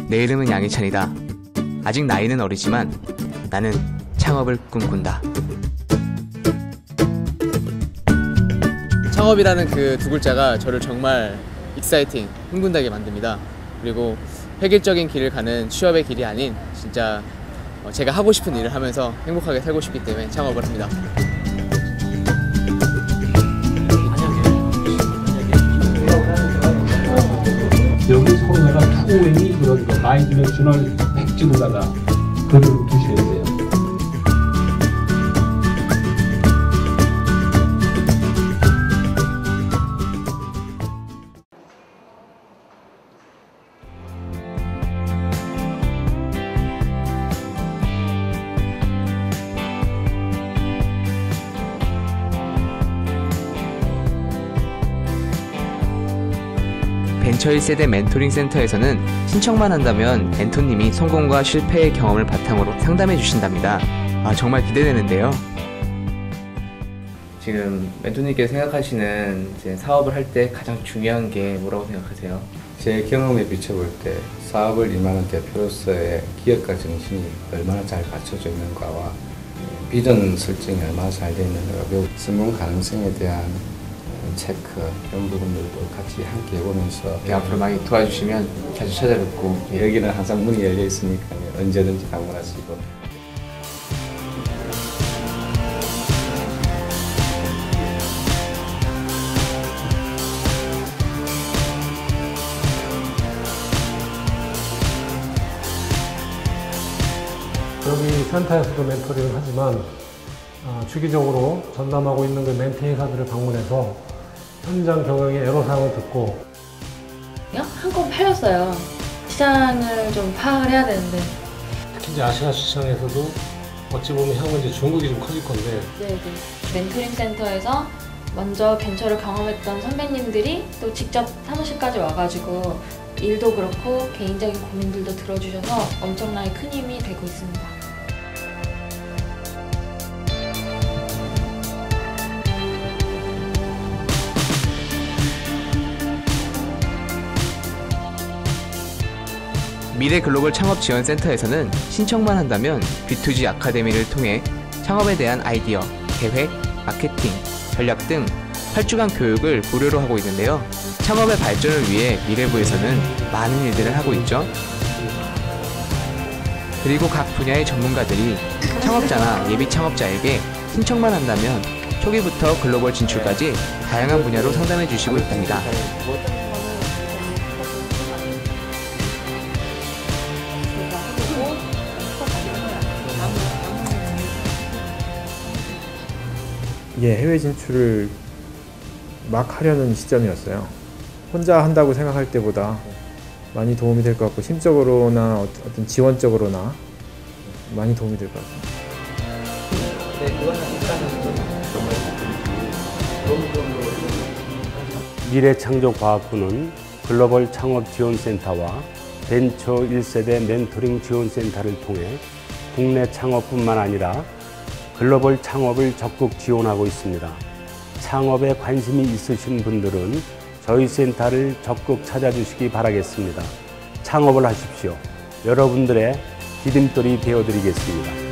내 이름은 양희찬이다. 아직 나이는 어리지만 나는 창업을 꿈꾼다. 창업이라는 그 두 글자가 저를 정말 익사이팅, 흥분되게 만듭니다. 그리고 획일적인 길을 가는 취업의 길이 아닌 진짜 제가 하고 싶은 일을 하면서 행복하게 살고 싶기 때문에 창업을 합니다. 여기 서울나라 투웨이 그런 거 바이디멘셔널 백지도다가 그걸 두셔야 돼요. 벤처 1세대 멘토링 센터에서는 신청만 한다면 멘토님이 성공과 실패의 경험을 바탕으로 상담해 주신답니다. 정말 기대되는데요. 지금 멘토님께서 생각하시는 이제 사업을 할 때 가장 중요한 게 뭐라고 생각하세요? 제 경험에 비춰볼 때 사업을 임하는 대표로서의 기업가 정신이 얼마나 잘 갖춰져 있는가와 비전 설정이 얼마나 잘 되어 있는가가 매우 성공 가능성에 대한 체크 이런 부분들도 같이 함께 해보면서 앞으로 많이 도와주시면 자주 찾아뵙고 여기는 항상 문이 열려 있으니까 언제든지 방문하시고. 여기 센터에서도 멘토링을 하지만 주기적으로 전담하고 있는 그 멘티 회사들을 방문해서 현장 경영의 애로사항을 듣고 한건 팔렸어요. 시장을 좀 파악을 해야 되는데 특히 이제 아시아 시장에서도 어찌 보면 향후 이제 중국이 좀 커질 건데 네네. 멘토링 센터에서 먼저 벤처를 경험했던 선배님들이 또 직접 사무실까지 와가지고 일도 그렇고 개인적인 고민들도 들어주셔서 엄청나게 큰 힘이 되고 있습니다. 미래글로벌 창업지원센터에서는 신청만 한다면 B2G 아카데미를 통해 창업에 대한 아이디어, 계획, 마케팅, 전략 등 8주간 교육을 무료로 하고 있는데요. 창업의 발전을 위해 미래부에서는 많은 일들을 하고 있죠. 그리고 각 분야의 전문가들이 창업자나 예비 창업자에게 신청만 한다면 초기부터 글로벌 진출까지 다양한 분야로 상담해 주시고 있답니다. 해외 진출을 막 하려는 시점이었어요. 혼자 한다고 생각할 때보다 많이 도움이 될 것 같고 심적으로나 어떤 지원적으로나 많이 도움이 될 것 같습니다. 미래창조과학부는 글로벌 창업지원센터와 벤처 1세대 멘토링 지원센터를 통해 국내 창업뿐만 아니라 글로벌 창업을 적극 지원하고 있습니다. 창업에 관심이 있으신 분들은 저희 센터를 적극 찾아주시기 바라겠습니다. 창업을 하십시오. 여러분들의 디딤돌이 되어드리겠습니다.